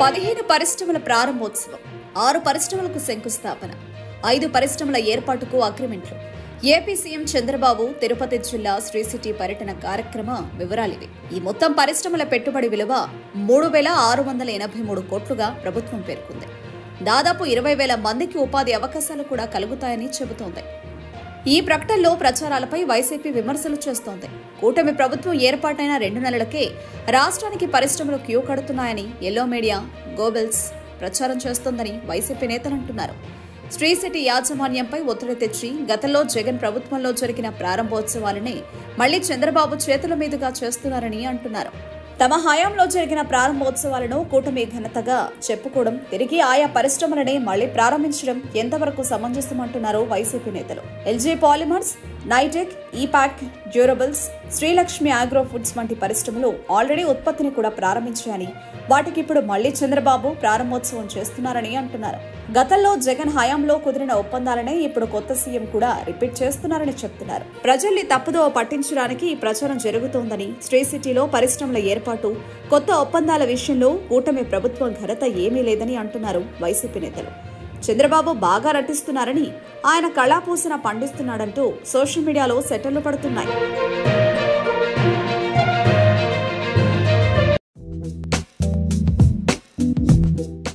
15 పరిశ్రమల ప్రారంభోత్సవం, 6 పరిశ్రమలకు శంకుస్థాపన, 5 పరిశ్రమల ఏర్పాటుకు అగ్రిమెంట్లు. ఏపీ సీఎం చంద్రబాబు తిరుపతి జిల్లా శ్రీ సిటీ పర్యటన కార్యక్రమ వివరాలివి. ఈ మొత్తం పరిశ్రమల పెట్టుబడి విలువ 3,683 కోట్లుగా ప్రభుత్వం పేర్కొంది. దాదాపు 20,000 మందికి ఉపాధి అవకాశాలు కూడా కలుగుతాయని చెబుతోంది. ఈ ప్రకటనలో ప్రచారాలపై వైసీపీ విమర్శలు చేస్తోంది. కూటమి ప్రభుత్వం ఏర్పాటైన 2 నెలలకే రాష్ట్రానికి పరిశ్రమలు క్యూ కడుతున్నాయని ఎల్లో మీడియా గోబెల్స్ ప్రచారం చేస్తోందని వైసీపీ నేతలు అంటున్నారు. శ్రీ సిటీ యాజమాన్యంపై ఒత్తిడి తెచ్చి గతంలో జగన్ ప్రభుత్వంలో జరిగిన ప్రారంభోత్సవాలనే మళ్లీ చంద్రబాబు చేతుల మీదుగా చేస్తున్నారని అంటున్నారు. తమ హయాంలో జరిగిన ప్రారంభోత్సవాలను కూటమి ఘనతగా చెప్పుకోవడం, తిరిగి ఆయా పరిశ్రమలనే మళ్లీ ప్రారంభించడం ఎంతవరకు సమంజసమంటున్నారు వైసీపీ నేతలు. ఎల్జీ పాలిమర్స్, నైటెక్, Epack, durables, Srilakshmi agro foods వంటి పరిశ్రమలు ఆల్రెడీ ఉత్పత్తిని కూడా ప్రారంభించాయని, వాటికి ఇప్పుడు మళ్లీ చంద్రబాబు ప్రారంభోత్సవం చేస్తున్నారని అంటున్నారు. గతంలో జగన్ హయాంలో కుదిరిన ఒప్పందాలనే ఇప్పుడు కొత్త సీఎం కూడా రిపీట్ చేస్తున్నారని చెప్తున్నారు. ప్రజల్ని తప్పుదోవ పట్టించడానికి ఈ ప్రచారం జరుగుతోందని, శ్రీ సిటీలో పరిశ్రమల ఏర్పాటు, కొత్త ఒప్పందాల విషయంలో కూటమి ప్రభుత్వం ఘనత ఏమీ లేదని అంటున్నారు వైసీపీ నేతలు. చంద్రబాబు బాగా నటిస్తున్నారని, ఆయన కళాపూసన పండిస్తున్నాడంటూ సోషల్ మీడియాలో సెటర్లు పడుతున్నాయి.